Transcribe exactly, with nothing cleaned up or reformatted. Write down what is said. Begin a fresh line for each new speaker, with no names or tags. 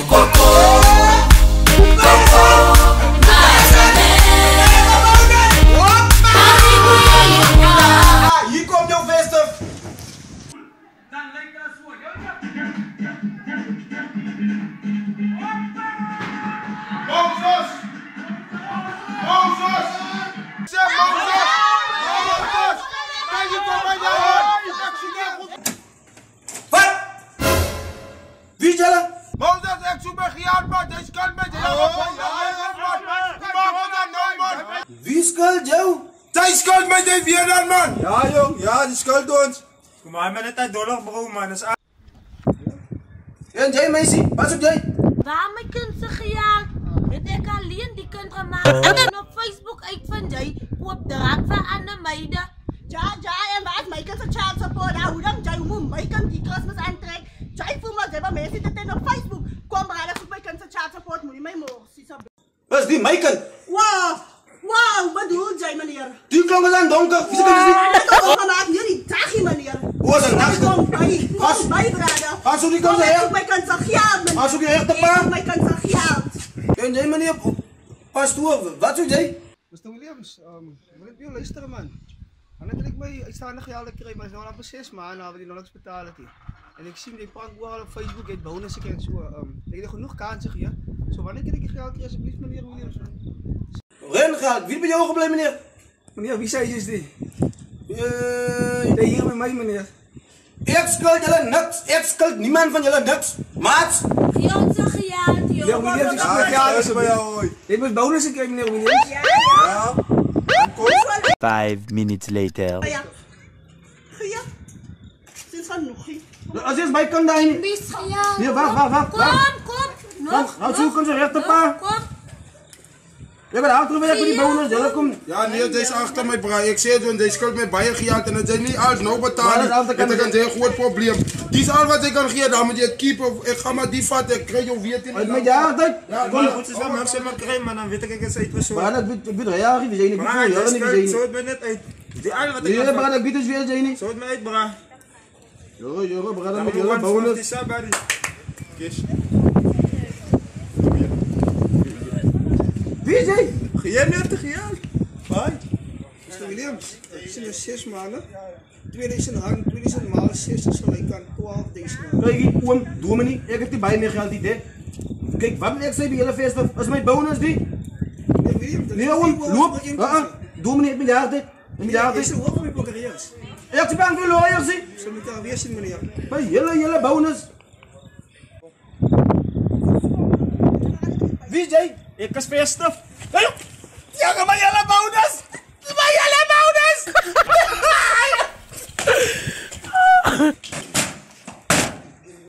Wie skuld jou?
Zij skuld met die weer dan, man!
Ja, jong, ja, die skuld ons.
Kom maar, met net dollar bro, man. Dat is a...
En jij, meisje, wat op jij?
Waar my kind se gejaag? Het ek alleen die kind gemaak en op Facebook uitvind jy koop drank vir ander meide.
Ja, ja, en wat my kind se child support, nou hoe dan jy moet my kind die Kersfees aantrek. Jy voel maar jy maar mense dit op Facebook. Kom maar, ek my kind se child support moet my morsie so.
Was die my kind?
Wow! Wow, wat doen jy meneer?
Die klonk is aan donker. Wie se kind is die?
Ek kom maar maak nie die dagie meneer.
Hoe is 'n dag?
Kom by, kom by brada.
As jy kom sê,
my kind se geld meneer.
as jy regte pa.
My kind se geld.
En jy meneer pastoor, wat sou jy?
mister Williams, um, wil ek jou luister man. Dan het ek my uitstaande geld gekry, maar is nou al vir ses maande wat die nog niks betaal het nie. En ek sien jy prank oral op Facebook het bonus ek en so. Um, ek het genoeg kanse gee. So wanneer kan ek die geld kry asseblief meneer Williams?
Ren geld, wie by jou gebly meneer?
Meneer, wie sê jy is die?
Uh,
Jy hier met my meneer.
ek skuld julle niks. Ek skuld niemand van julle niks. Maats,
Gee ons se gejaag,
Meneer
joh.
Williams, ek sê my geld asseblief. Jy moet bonus gekry meneer Williams.
ja.
Five minutes later.
Ja. Gee. Dis van nog nie.
As jy is my kind daai nie.
Wie se gejaag?
Nee, wag, wag, wag.
Kom, kom. Nog.
Nou sou kom se regte pa.
Kom.
Jy gaan agterwerk met die bonus, julle kom.
Ja, nee, dit is achter my bra. Ek sê doen, jy skuld my baie geld en dit jy nie als nou betaal
Maar
nie.
dat is altijd
Dit
kan-
kan 'n groot probleem. Dis al wat ek kan gee, dan moet jy dit keep of ek gaan maar die vat, ek kry jou weet nie.
Uit my jaar tyd.
Ja,
Maar goed, is wel mensen maar krijgen, maar dan weet ik ek is uitgezocht.
Maar dat weet weet ja, wie jy nie, wie
Maar
jy
dat
nie, wie
is
jy
zo
nie.
het me net uit. Die alle wat ik
Nee,
had
maar
van-
dat weet is weer jy nie.
Zo het me uit, bra.
Jo, jo, brada
Dan
met
moet
julle
je
bonus.
die sabari. Kies.
Wie is jy?
Geen meer te geld. Bye.
mister Williams, ek sien nou ses maande. tweeduisend rand, tweeduisend maal zestig so lyk aan twaalfduisend rand.
Kyk hier oom, Dominee, ek het nie baie meer geld hier. Kyk, wat moet ek sê by julle feeste? Is my bonus die?
Meneer Williams, dit
Nee
is
oom,
nie oor
loop.
wat een
Ah,
kan
ah. Dominee het my jaar dit. My
sê.
jaar
Jy is
dit.
hoog op my prokureurs.
Ek het bang vir lawyers sien.
So moet daar weer sien meneer.
By julle julle bonus. Wie is jy?
Ik is feestig. Ja, maar jullie